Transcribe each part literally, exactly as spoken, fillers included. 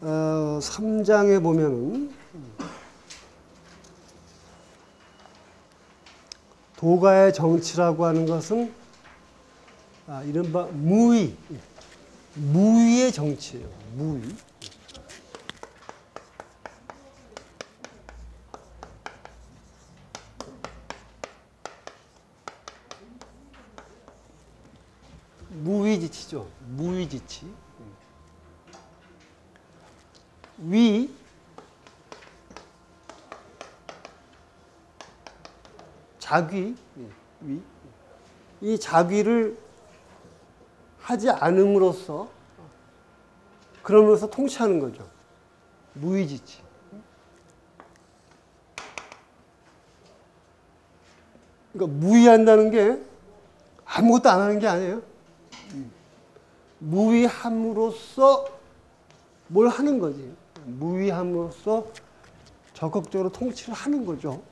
어, 삼 장에 보면은 도가의 정치라고 하는 것은 아, 이른바 무위, 무위의 정치예요. 무위. 무위지치죠. 무위지치. 위, 자귀, 위. 이 자귀를 하지 않음으로써 그러면서 통치하는 거죠. 무위지치. 그러니까 무위한다는 게 아무것도 안 하는 게 아니에요. 무위함으로써 뭘 하는 거지. 무위함으로써 적극적으로 통치를 하는 거죠.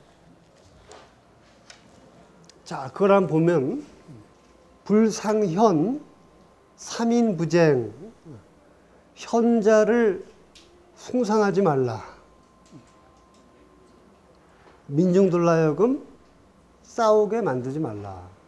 자, 그걸 한번 보면 불상현, 삼인부쟁, 현자를 숭상하지 말라. 민중들로 하여금 싸우게 만들지 말라.